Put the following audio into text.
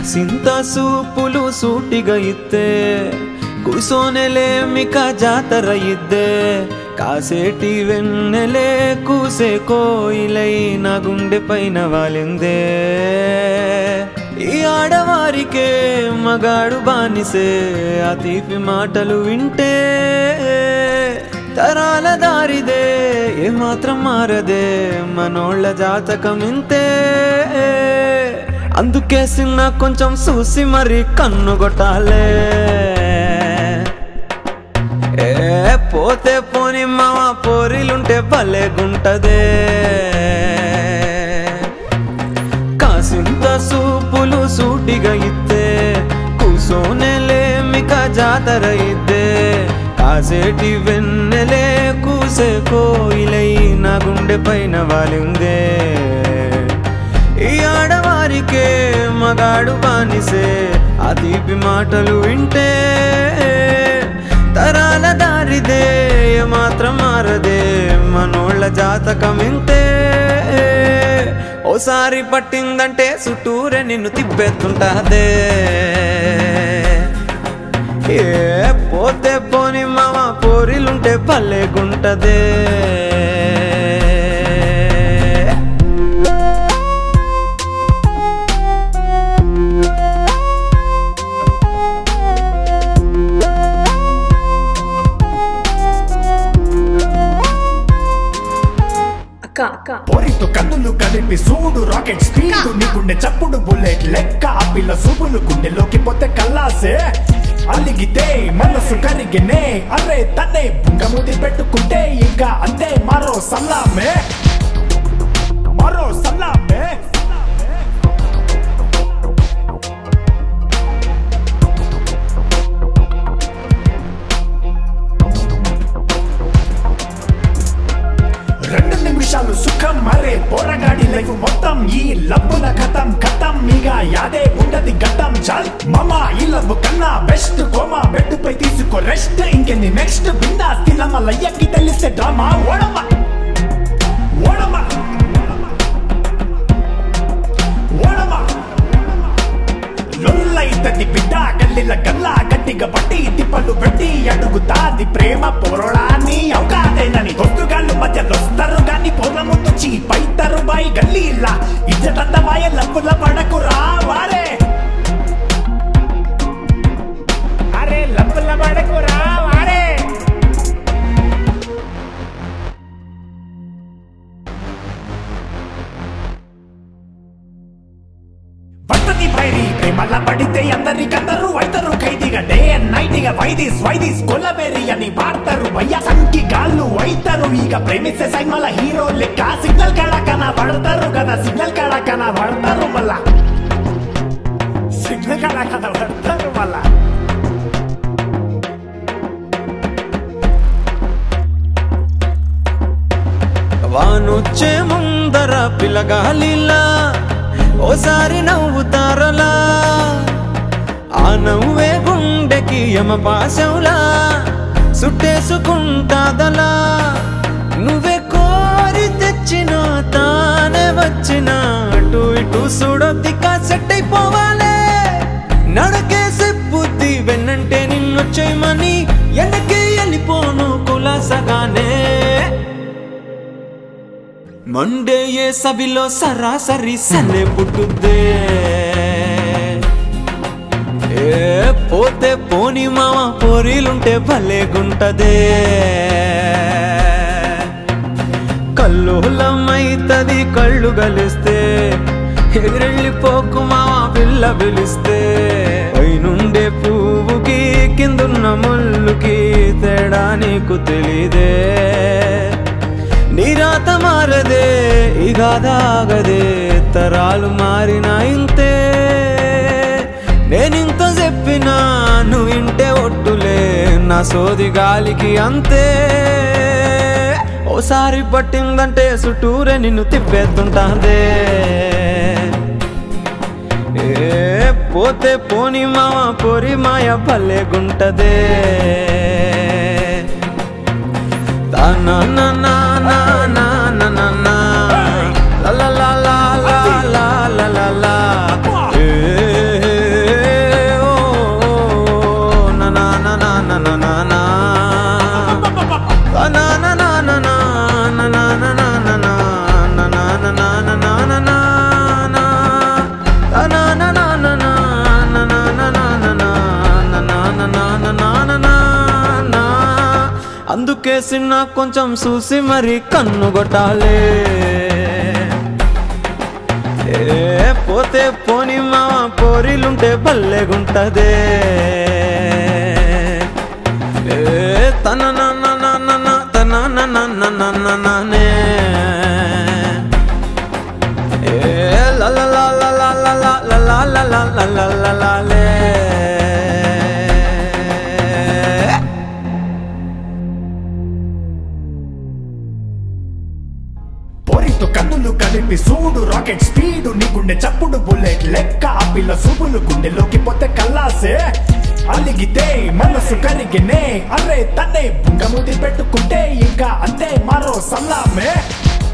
కాసింత సూపులు సూటిగా ఇద్దే కూసోనెలే మిక జాతర ఇద్దే కాసేటి వెన్నెలే కూసే కోయిలై నా గుండె పైన వాలిందే ఈ ఆడవారికే మగాడు బానిసే ఆ తీపి మాటలు వింటే తరాల దారిదే ఏమాత్రం మారదే మనోళ్ళ జాతకం ఇంతే అందుకే సిన్న కొంచెం చూసి మరి కన్నుగొట్టాలే పోతే పోని మావ పోరిలుంటే భలేగుంటదే కాసింత సూపులు సూటిగా ఇద్దే కూసోనెలే మిక జాతర ఇద్దే కాసేటి వెన్నెలే కూసే కోయిలై నా గుండె పైన వాలిందే ఈ ఆడవారికే మగాడు బానిసే ఆ తీపి మాటలు వింటే తరాల దారిదే మాత్రం మారదే మనోళ్ళ జాతకం ఇంతే ఓసారి పట్టిందంటే చుట్టూరే నిన్ను తిప్పేస్తుంటాదే పోతే పోని మామ పోరిలుంటే భలేగుంటదే పొరితో కన్నులు కలిపి సూడు రాకెట్ స్పీడ్ నీకుండే చప్పుడు బుల్లెట్ లెక్క ఆ పిల్ల సూపులు గుండెలోకి పోతే కల్లాసే అలిగితే మనసు కరిగినే అరే తన్నే బుంగముడి పెట్టుకుంటే ఇంకా అంతే మరో సల్లామే సుఖం మరే పోరగాడి లైఫ్ మొత్తం ఈ లబ్బుల కథం కథం ఇక యాదే ఉండది గతం చాల్ మామా ఈ లవ్ కన్నా బెస్ట్ కోమా బెడ్ పై తీసుకో రెస్ట్ ఇంకెన్ని నెక్స్ట్ బిందా తినమ లయ్యకి తెలిసే డ్రామా ఓడమా ఓడమా ఓడమా లొల్లైతది బిడ్డ గల్లిల గల్లా గట్టిగా పట్టి తిప్పలు పెట్టి అడుగుతాది ప్రేమ పోరాడాన్ని అవకాదేనని దొస్తుగాళ్ళు మధ్యలోస్తారు గాని పొర ముందు చీపైతారు బాయి గల్లీలా ఇజ్జతంత బాయ లబ్బుల పడకు రావారే అరే లబ్బుల పడకు రావారే పట్టది బైరి ప్రేమల పడితే అందరికందరూ అయితారు ఖైదీగా డే అండ్ నైట్ ఇక వైదీస్ కొలబేరి అని వాడతారు భయ్య సంకి గాళ్ళు అయితారు ఇక ప్రేమిస్తే సైమల హీరో లెక్క సిగ్నల్ కడకన పడతారు కదా సిగ్నల్ కడకన పడతారు మళ్ళా సిగ్నల్ కడకన పడతారు మళ్ళా వానొచ్చే ముందర పిల్లగాలిలా ఓసారి నవ్వుతారలా ఆ నవ్వే గుండెకి యమ పాశంలా సుట్టేసుకుంటాదలా నువ్వే కోరి తెచ్చిన తానే వచ్చిన అటు ఇటు సుడొద్దిక సెట్ అయిపోవాలే నడకేసే బుద్ధి వెన్నంటే నిన్నొచ్చేయమని ఎన్నకే వెళ్ళిపోను కులాసగానే మండే ఏ సవిలో సరాసరి సన్నే పుట్టుద్దే పోతే పోని మామ పోరీలుంటే భలేగుంటదే కల్లోలమైతది కళ్ళు గలిస్తే ఎగిరెళ్ళిపోకు మామ పిల్ల పిలిస్తే పైనుండే పువ్వుకి కిందున్న ముళ్ళుకి తేడా నీకు తెలీదే నీరాత మారదే ఈ గాథ ఆగదే తరాలు మారినా ఇంతే నేనింత చెప్పినా నువ్వు ఇంటే ఒట్టులే నా సోది గాలికి అంతే ఓసారి పట్టిందంటే చుట్టూరే నిన్ను తిప్పేస్తుంటాదే పోతే పోని మామ పొరి మాయ భలేగుంటదే తానా నా నా నా నా నా నా నా లా లా లా లా లా లా లా లా అందుకేసి నా కొంచెం చూసి మరి కన్ను కొట్టాలే పోతే పోని మావా పోరీలుంటే భలేగుంటదే తన నానే la la la la la la la la la la la la la la la la పొరితో కన్నులు కలిపి చూడు రాకెట్ స్పీడ్ నీ గుండె చప్పుడు బుల్లెట్ లెక్క ఆ పిల్ల సూపులు గుండెలోకి పోతే కల్లాసే అలిగితే మనసు కరిగినే అరే తన్నే బుంగముది పెట్టుకుంటే ఇంకా అంతే మరో సల్లామే